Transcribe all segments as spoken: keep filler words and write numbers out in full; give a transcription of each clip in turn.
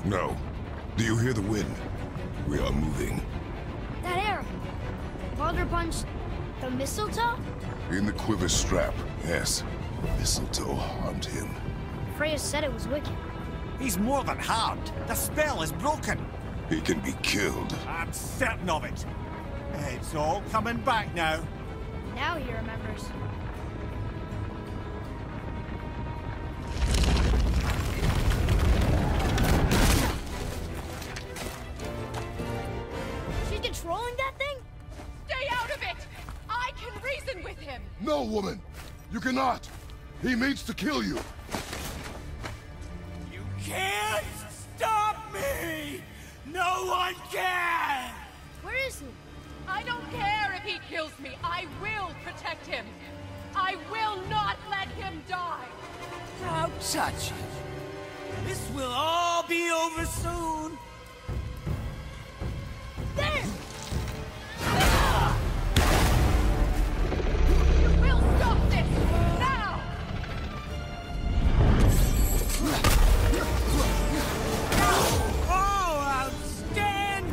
No. Do you hear the wind? We are moving. That arrow. Father punched the mistletoe? In the quiver strap, yes. Mistletoe harmed him. Freya said it was wicked. He's more than harmed. The spell is broken. He can be killed. I'm certain of it. It's all coming back now. Now he remembers. She's controlling that thing? Stay out of it! I can reason with him! No, woman! You cannot! He means to kill you! You can't stop me! No one can! Where is he? I don't care if he kills me. I will protect him. I will not let him die. Don't touch him. This will all be over soon. There! You will stop this now! Oh, outstanding!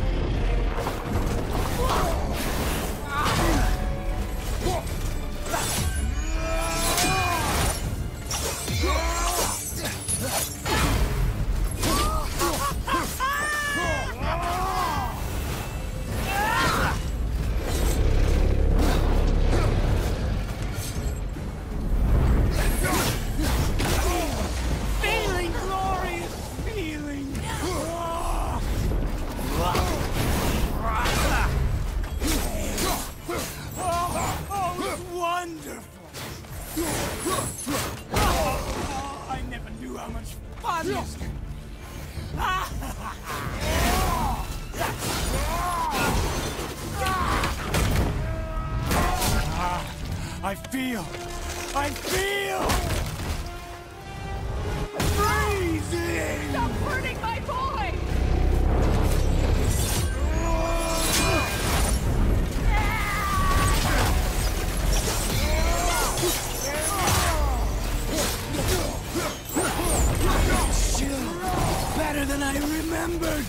Feeling glorious feeling. Oh, oh, it's wonderful. Oh, I never knew how much fun this could be. I feel, I feel freezing. Stop hurting my boy! Better than I remembered.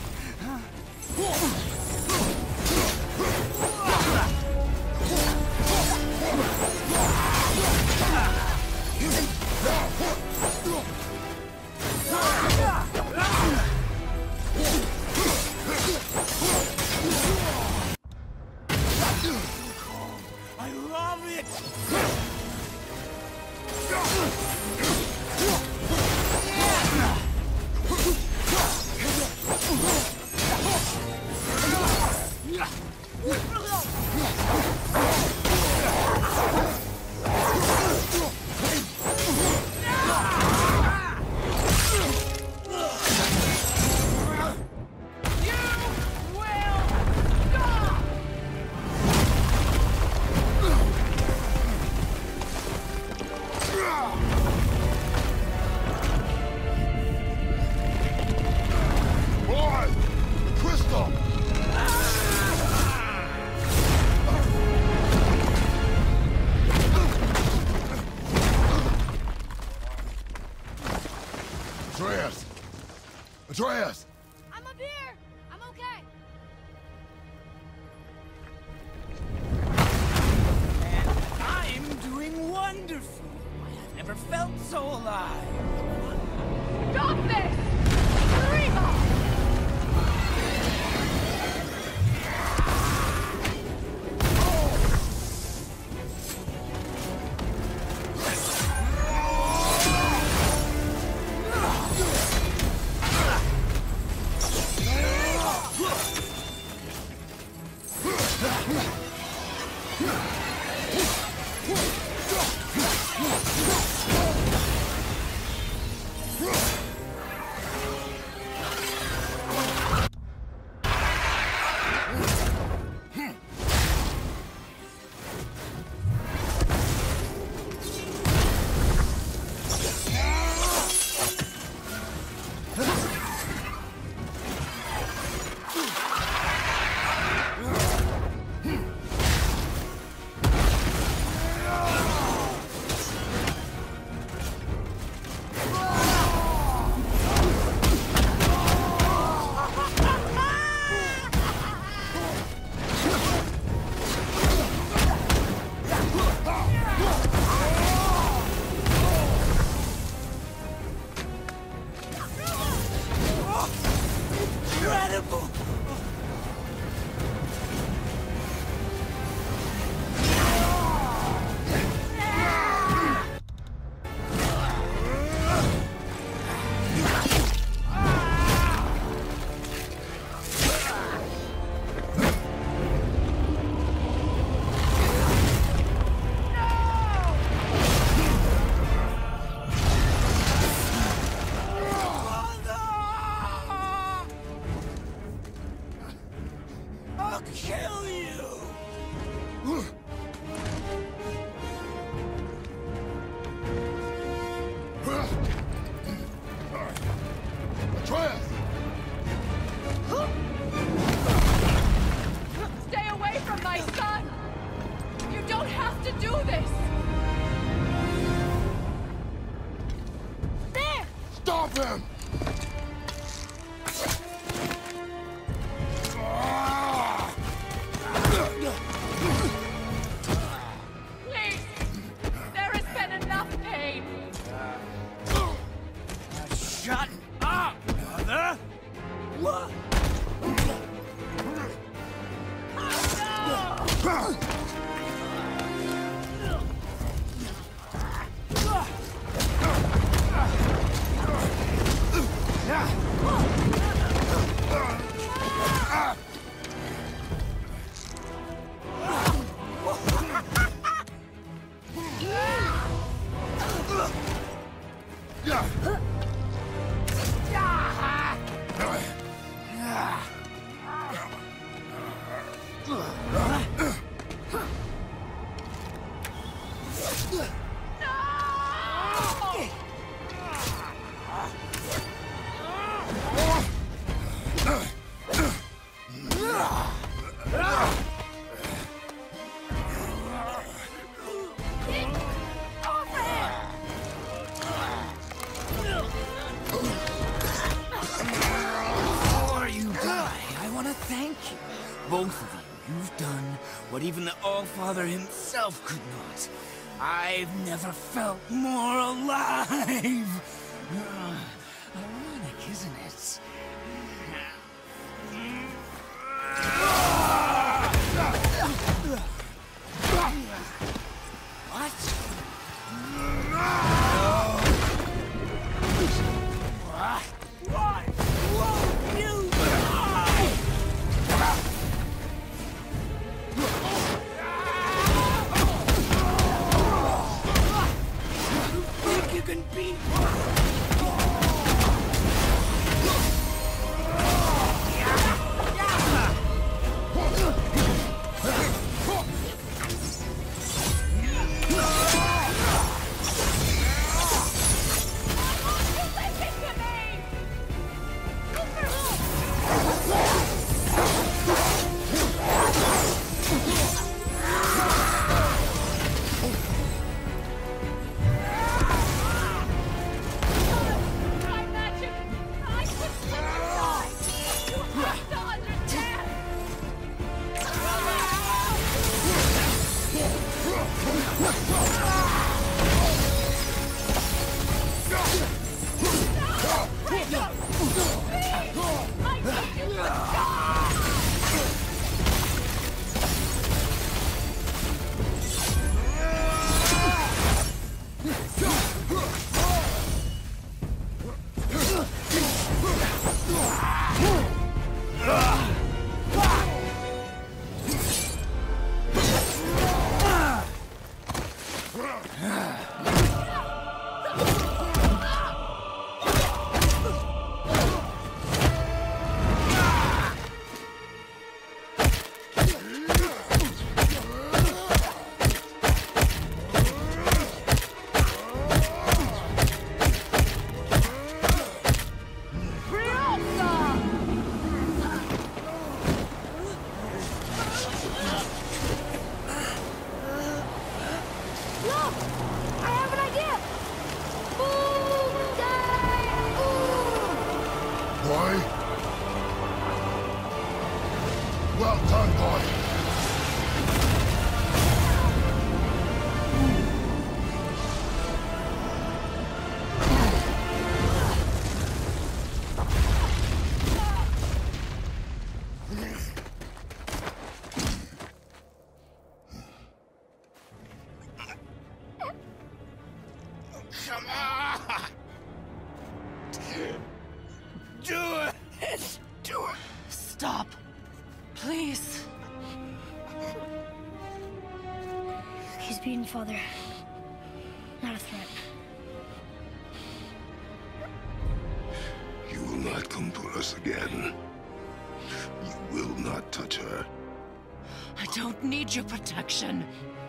I'll kill you! Atreus! Stay away from my son! You don't have to do this! There! Stop him! Please! There has been enough pain! Shut up, mother! What? Both of you, you've done what even the All-Father himself could not. I've never felt more alive! Uh, ironic, isn't it? What? What? Won't you die? Think you can beat Well done, boy. Come on! Do it! Do it! Stop. Please. He's beaten Father. Not a threat. You will not come for us again. You will not touch her. I don't need your protection.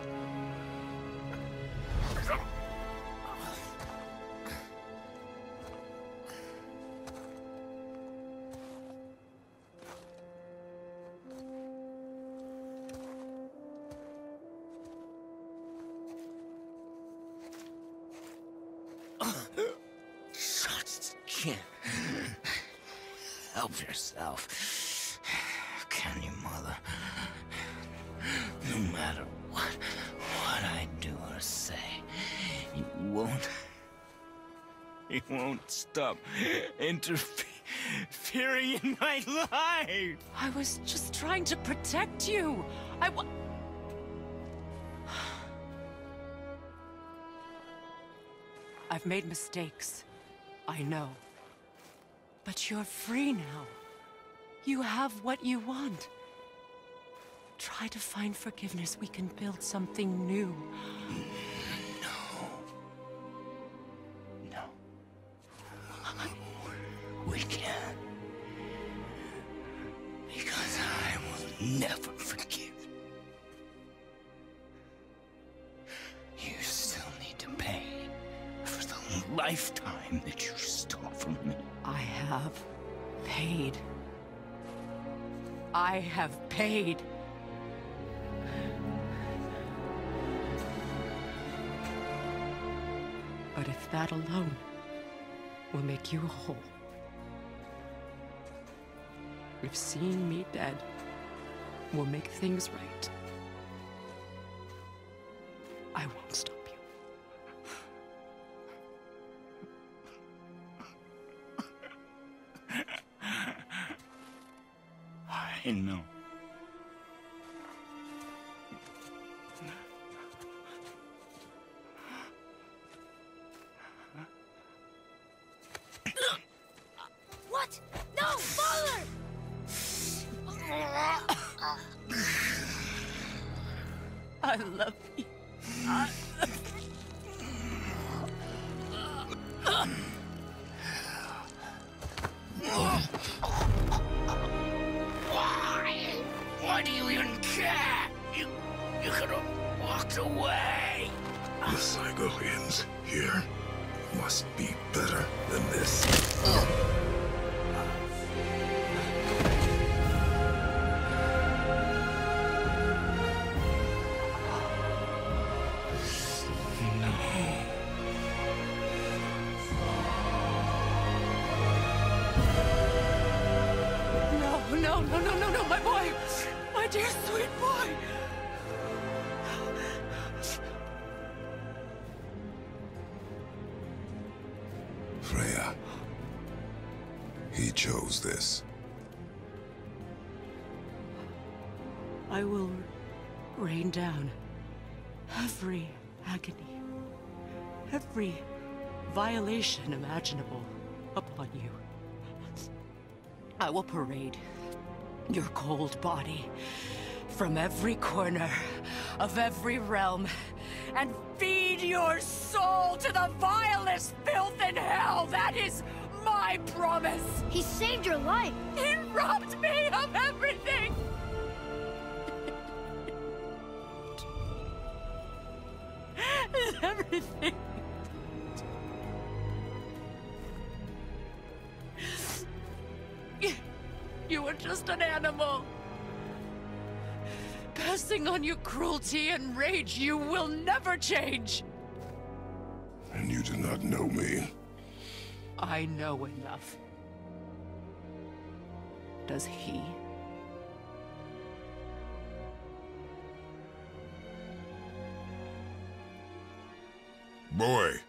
Help yourself. Can you, Mother? No matter what, what I do or say, you won't... You won't stop interfering in my life! I was just trying to protect you. I wa- I've made mistakes. I know. But you're free now. You have what you want. Try to find forgiveness. We can build something new. No. No. We can't. Because I will never forgive. You still need to pay for the lifetime that you stole from me. I have paid. I have paid. But if that alone will make you whole, if seeing me dead will make things right, I won't stop you. I know. What? No, Father! I love you. I Why? Why do you even care? You, you could have walked away. The cycle ends here. Must be better than this. No, no, no, no, no, no, my boy! My dear sweet boy! Freya. He chose this. I will rain down every agony, every violation imaginable upon you. I will parade your cold body from every corner of every realm and feed your soul to the vilest filth in hell. That is my promise. He saved your life. He robbed me of everything. Everything. You were just an animal. Passing on your cruelty and rage, you will never change. And you do not know me. I know enough. Does he? Boy.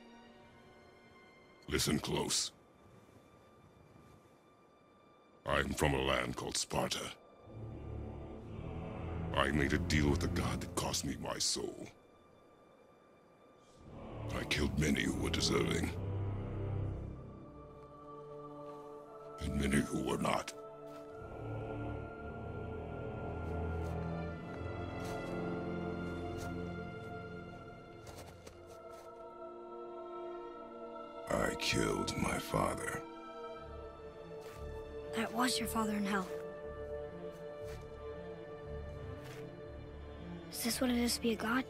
Listen close. I'm from a land called Sparta. I made a deal with the god that cost me my soul. I killed many who were deserving. And many who were not. I killed my father. That was your father in hell. Is this what it is to be a god?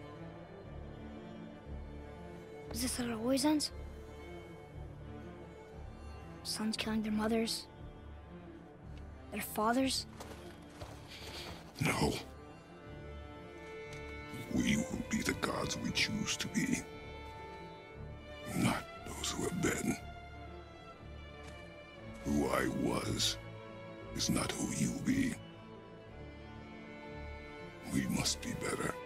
Is this how it always ends? Sons killing their mothers? Their fathers? No. We will be the gods we choose to be. Not those who have been. Who I was is not who you be. We must be better.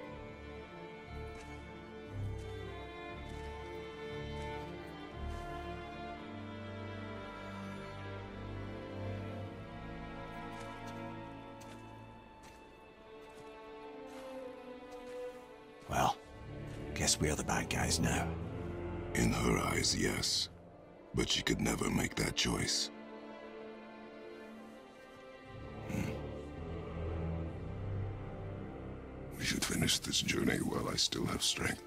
Well, guess we're the bad guys now. In her eyes, yes. But she could never make that choice. Hmm. We should finish this journey while I still have strength.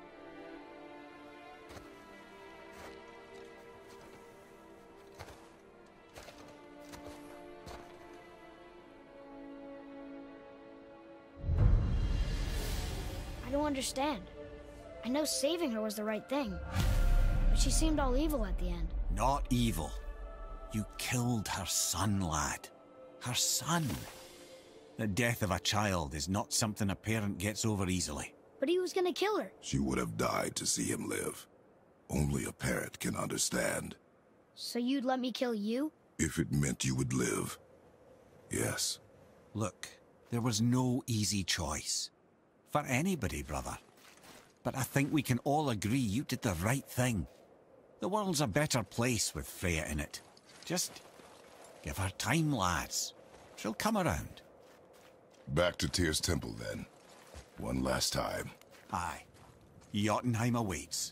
I don't understand. I know saving her was the right thing, but she seemed all evil at the end. Not evil. You killed her son, lad. Her son. The death of a child is not something a parent gets over easily. But he was gonna kill her. She would have died to see him live. Only a parent can understand. So you'd let me kill you? If it meant you would live. Yes. Look, there was no easy choice. For anybody, brother. But I think we can all agree you did the right thing. The world's a better place with Freya in it. Just give her time, lads. She'll come around. Back to Tyr's temple, then. One last time. Aye. Jotunheim awaits.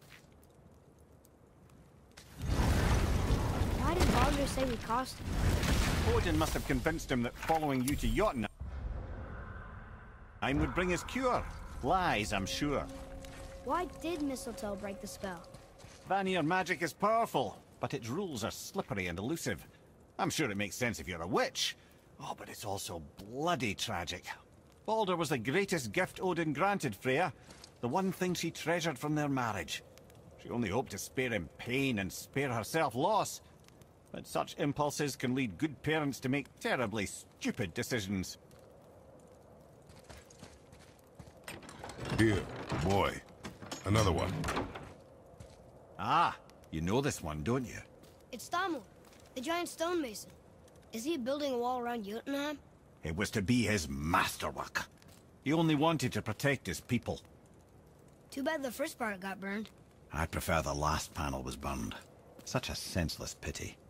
Why did Baldur say we cost him? Odin must have convinced him that following you to Jotunheim would bring his cure. Lies, I'm sure. Why did mistletoe break the spell? Vanir magic is powerful, but its rules are slippery and elusive. I'm sure it makes sense if you're a witch. Oh, but it's also bloody tragic. Baldur was the greatest gift Odin granted Freya, the one thing she treasured from their marriage. She only hoped to spare him pain and spare herself loss. But such impulses can lead good parents to make terribly stupid decisions. Here, boy. Another one. Ah, you know this one, don't you? It's Thamur, the giant stonemason. Is he building a wall around Jotunheim? It was to be his masterwork. He only wanted to protect his people. Too bad the first part got burned. I prefer the last panel was burned. Such a senseless pity.